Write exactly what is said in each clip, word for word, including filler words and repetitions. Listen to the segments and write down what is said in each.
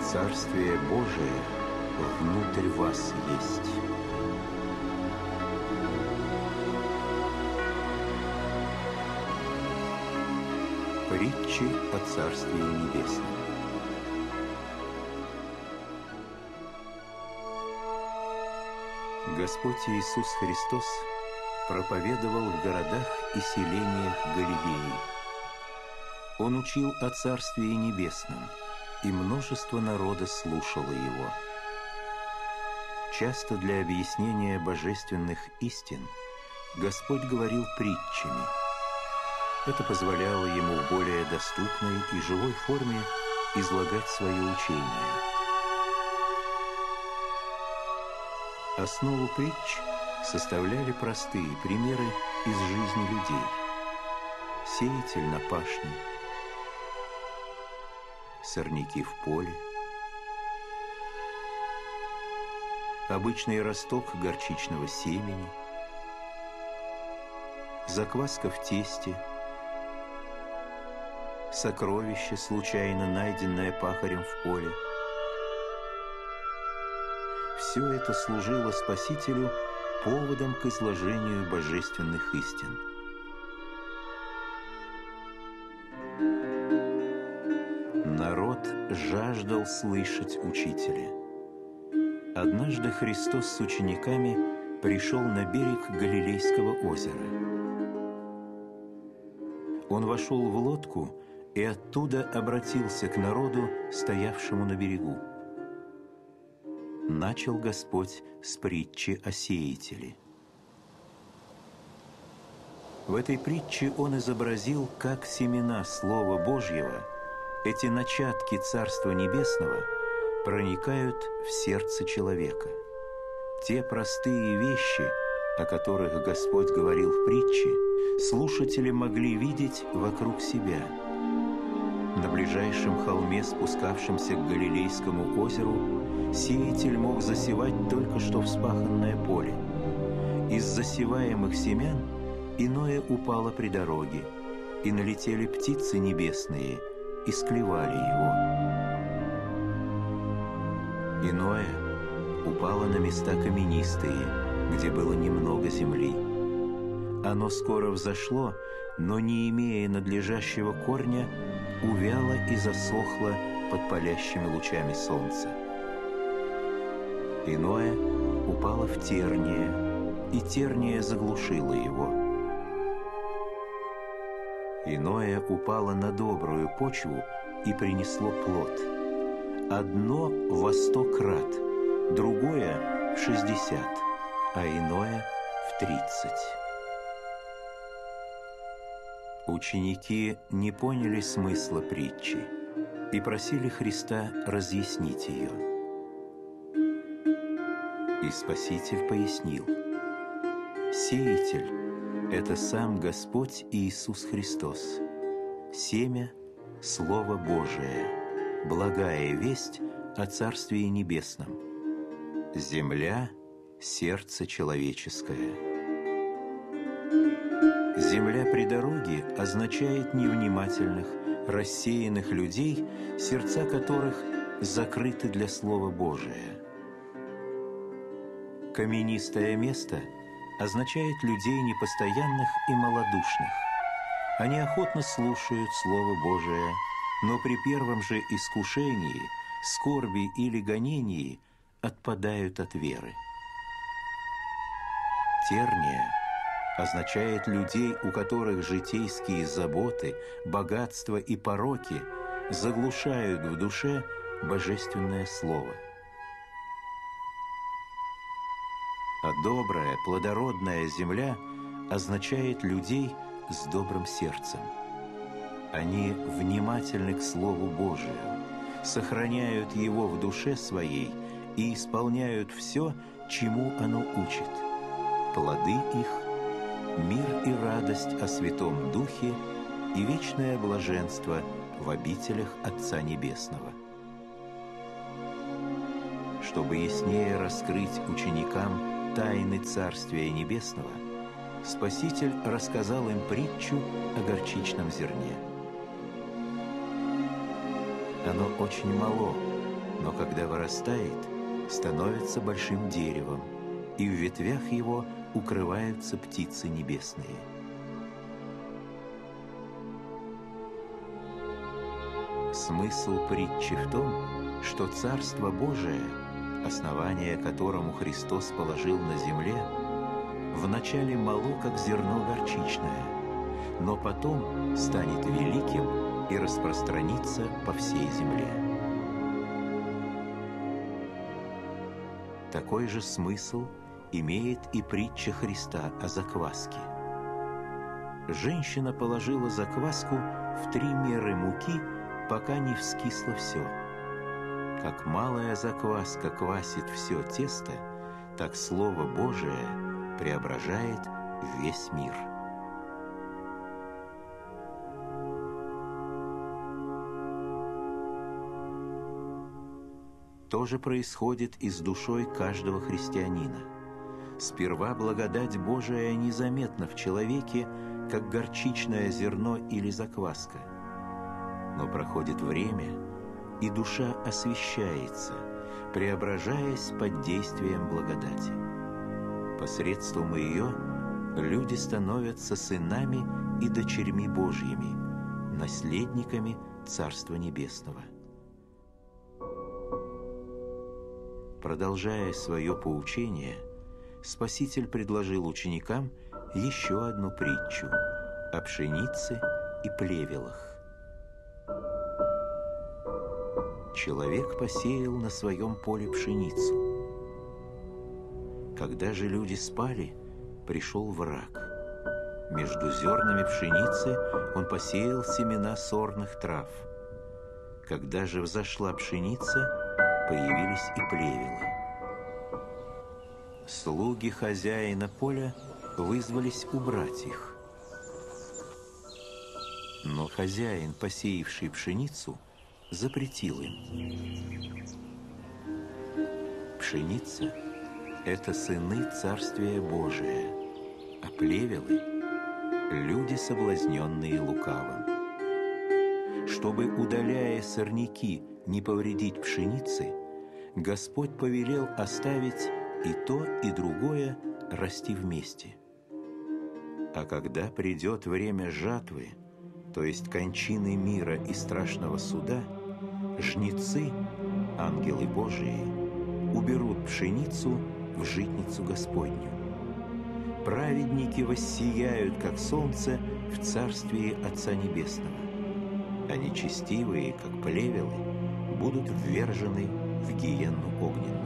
Царствие Божие внутрь вас есть. Притчи о Царствии Небесном. Господь Иисус Христос проповедовал в городах и селениях Галилеи. Он учил о Царствии Небесном, и множество народа слушало Его. Часто для объяснения божественных истин Господь говорил притчами. Это позволяло Ему в более доступной и живой форме излагать свое учение. Основу притч составляли простые примеры из жизни людей. Сеятель на пашне, сорняки в поле, обычный росток горчичного семени, закваска в тесте, сокровище, случайно найденное пахарем в поле. Все это служило Спасителю поводом к изложению божественных истин. Народ жаждал слышать учителя. Однажды Христос с учениками пришел на берег Галилейского озера. Он вошел в лодку и оттуда обратился к народу, стоявшему на берегу. Начал Господь с притчи о сеятеле. В этой притче Он изобразил, как семена Слова Божьего, эти начатки Царства Небесного, проникают в сердце человека. Те простые вещи, о которых Господь говорил в притче, слушатели могли видеть вокруг себя. На ближайшем холме, спускавшемся к Галилейскому озеру, сеятель мог засевать только что вспаханное поле. Из засеваемых семян иное упало при дороге, и налетели птицы небесные и склевали его. Иное упало на места каменистые, где было немного земли. Оно скоро взошло, но, не имея надлежащего корня, увяло и засохло под палящими лучами солнца. Иное упало в терние, и терние заглушило его. Иное упало на добрую почву и принесло плод. Одно во сто крат, другое в шестьдесят, а иное в тридцать. Ученики не поняли смысла притчи и просили Христа разъяснить ее. И Спаситель пояснил: «Сеятель – это сам Господь Иисус Христос, семя – Слово Божие, благая весть о Царствии Небесном, земля – сердце человеческое». Земля при дороге означает невнимательных, рассеянных людей, сердца которых закрыты для Слова Божия. Каменистое место означает людей непостоянных и малодушных. Они охотно слушают Слово Божие, но при первом же искушении, скорби или гонении отпадают от веры. Терния означает людей, у которых житейские заботы, богатство и пороки заглушают в душе божественное слово. А добрая, плодородная земля означает людей с добрым сердцем. Они внимательны к Слову Божию, сохраняют его в душе своей и исполняют все, чему оно учит. Плоды их – мир и радость о Святом Духе и вечное блаженство в обителях Отца Небесного. Чтобы яснее раскрыть ученикам тайны Царствия Небесного, Спаситель рассказал им притчу о горчичном зерне. Оно очень мало, но когда вырастает, становится большим деревом, и в ветвях его укрываются птицы небесные. Смысл притчи в том, что Царство Божие, основание которому Христос положил на земле, вначале мало, как зерно горчичное, но потом станет великим и распространится по всей земле. Такой же смысл имеет и притча Христа о закваске. Женщина положила закваску в три меры муки, пока не вскисло все. Как малая закваска квасит все тесто, так Слово Божие преображает весь мир. То же происходит и с душой каждого христианина. Сперва благодать Божия незаметна в человеке, как горчичное зерно или закваска. Но проходит время, и душа освящается, преображаясь под действием благодати. Посредством ее люди становятся сынами и дочерьми Божьими, наследниками Царства Небесного. Продолжая свое поучение, Спаситель предложил ученикам еще одну притчу о пшенице и плевелах. Человек посеял на своем поле пшеницу. Когда же люди спали, пришел враг. Между зернами пшеницы он посеял семена сорных трав. Когда же взошла пшеница, появились и плевелы. Слуги хозяина поля вызвались убрать их. Но хозяин, посеявший пшеницу, запретил им. Пшеница – это сыны Царствия Божия, а плевелы – люди, соблазненные лукавым. Чтобы, удаляя сорняки, не повредить пшеницы, Господь повелел оставить и то, и другое расти вместе. А когда придет время жатвы, то есть кончины мира и страшного суда, жнецы, ангелы Божии, уберут пшеницу в житницу Господню. Праведники воссияют, как солнце, в царствии Отца Небесного, а нечестивые, как плевелы, будут ввержены в гиенну огненную.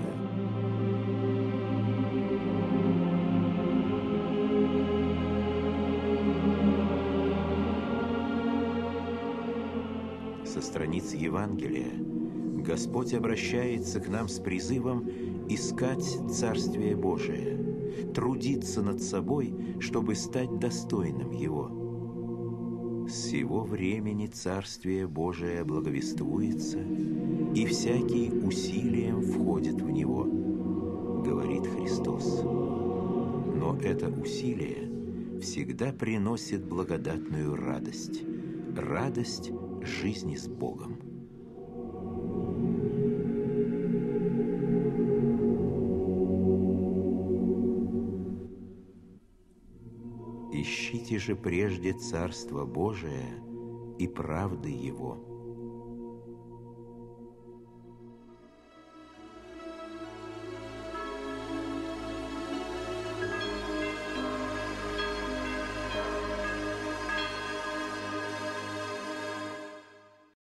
Со страниц Евангелия Господь обращается к нам с призывом искать Царствие Божие, трудиться над собой, чтобы стать достойным Его. С сего времени Царствие Божие благовествуется, и всякий усилием входит в него, говорит Христос. Но это усилие всегда приносит благодатную радость, радость жизни с Богом. Ищите же прежде Царство Божие и правды Его,